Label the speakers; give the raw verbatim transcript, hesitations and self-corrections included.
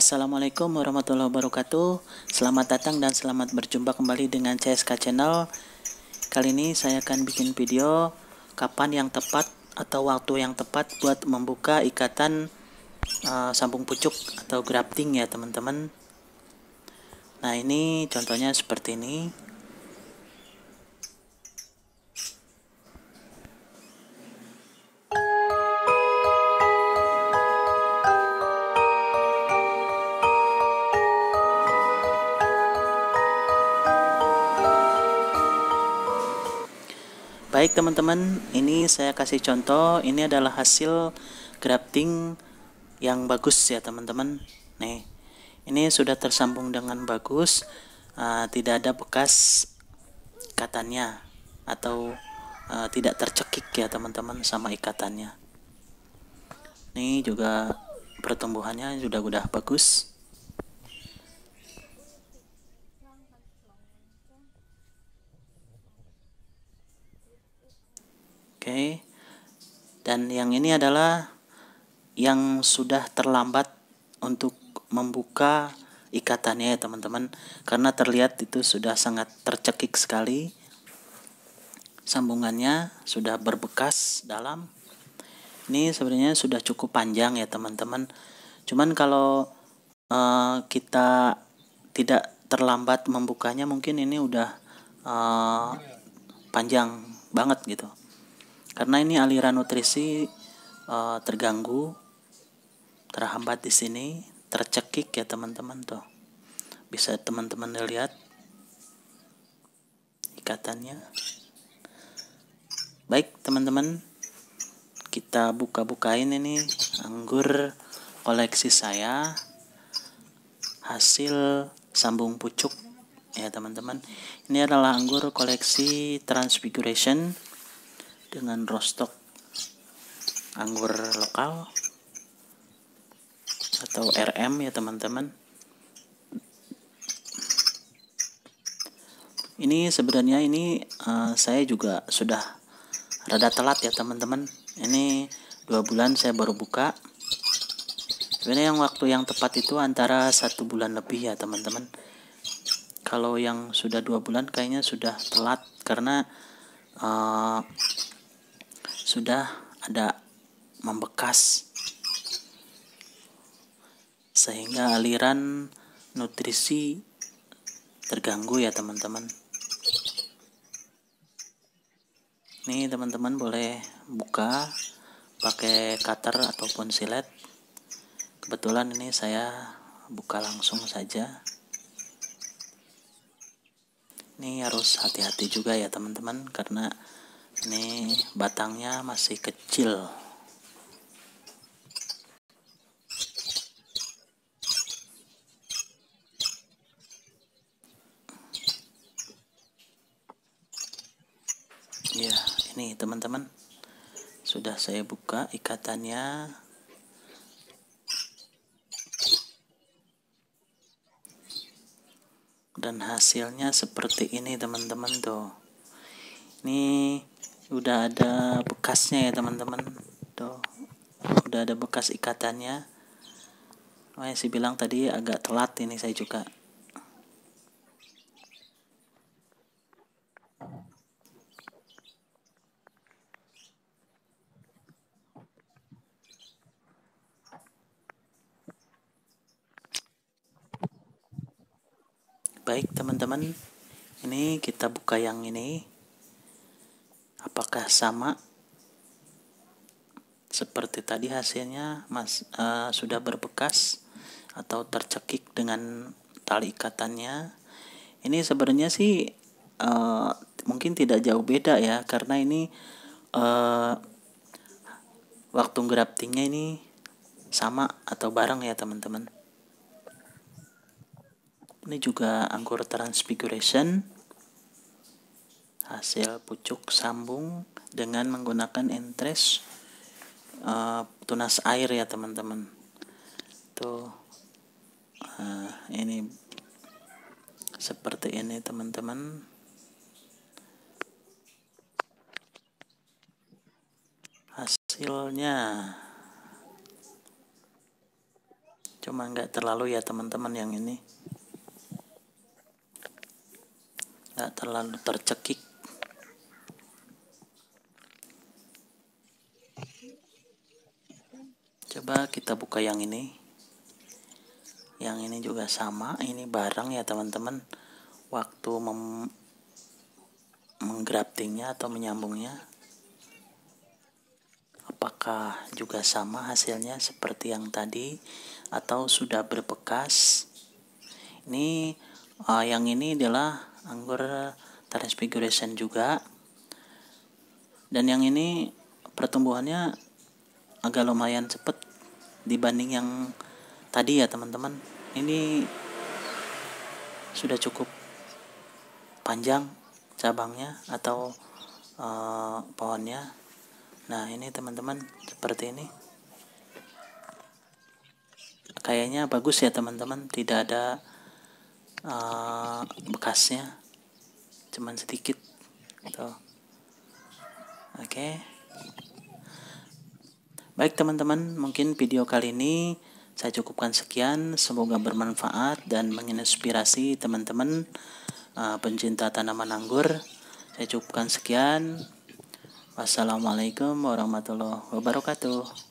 Speaker 1: Assalamualaikum warahmatullahi wabarakatuh. Selamat datang dan selamat berjumpa kembali dengan C S K Channel. Kali ini saya akan bikin video kapan yang tepat atau waktu yang tepat buat membuka ikatan uh, sambung pucuk atau grafting ya teman-teman. Nah, ini contohnya seperti ini. Baik teman-teman, ini saya kasih contoh. Ini adalah hasil grafting yang bagus ya teman-teman. Nih, ini sudah tersambung dengan bagus, uh, tidak ada bekas ikatannya atau uh, tidak tercekik ya teman-teman sama ikatannya. Ini juga pertumbuhannya sudah udah bagus. Oke, dan yang ini adalah yang sudah terlambat untuk membuka ikatannya ya teman-teman, karena terlihat itu sudah sangat tercekik sekali, sambungannya sudah berbekas dalam. Ini sebenarnya sudah cukup panjang ya teman-teman, cuman kalau uh, kita tidak terlambat membukanya, mungkin ini udah uh, panjang banget gitu, karena ini aliran nutrisi uh, terganggu, terhambat di sini, tercekik ya teman-teman. Tuh bisa teman-teman lihat ikatannya. Baik teman-teman, kita buka-bukain ini anggur koleksi saya, hasil sambung pucuk ya teman-teman. Ini adalah anggur koleksi Transfiguration dengan roastok anggur lokal atau R M ya teman-teman. Ini sebenarnya ini uh, saya juga sudah rada telat ya teman-teman. Ini dua bulan saya baru buka. Sebenarnya yang waktu yang tepat itu antara satu bulan lebih ya teman-teman. Kalau yang sudah dua bulan kayaknya sudah telat, karena uh, sudah ada membekas sehingga aliran nutrisi terganggu ya teman-teman. Nih teman-teman boleh buka pakai cutter ataupun silet. Kebetulan ini saya buka langsung saja. Ini harus hati-hati juga ya teman-teman, karena ini batangnya masih kecil. Ya, ini teman-teman, sudah saya buka ikatannya. Dan hasilnya seperti ini teman-teman. Tuh, ini udah ada bekasnya ya teman-teman. Tuh, udah ada bekas ikatannya. Makanya sih bilang tadi agak telat ini saya juga. Baik teman-teman, ini kita buka yang ini. Apakah sama seperti tadi hasilnya, mas uh, sudah berbekas atau tercekik dengan tali ikatannya? Ini sebenarnya sih uh, mungkin tidak jauh beda ya, karena ini uh, waktu graftingnya ini sama atau bareng ya teman-teman. Ini juga anggur Transfiguration, hasil pucuk sambung dengan menggunakan entres uh, tunas air ya teman-teman. Tuh, uh, ini seperti ini teman-teman. Hasilnya Cuma nggak terlalu ya teman-teman, yang ini nggak terlalu tercekik. Coba kita buka yang ini. Yang ini juga sama, ini bareng ya teman-teman. Waktu mem menggraftingnya atau menyambungnya, apakah juga sama hasilnya seperti yang tadi atau sudah berbekas? Ini uh, yang ini adalah anggur transfiguration juga, dan yang ini pertumbuhannya agak lumayan cepat dibanding yang tadi ya teman-teman. Ini sudah cukup panjang cabangnya atau uh, pohonnya. Nah ini teman-teman seperti ini, kayaknya bagus ya teman-teman, tidak ada uh, bekasnya, cuman sedikit tuh. Oke, baik teman-teman, mungkin video kali ini saya cukupkan sekian. Semoga bermanfaat dan menginspirasi teman-teman uh, pencinta tanaman anggur. Saya cukupkan sekian. Wassalamualaikum warahmatullahi wabarakatuh.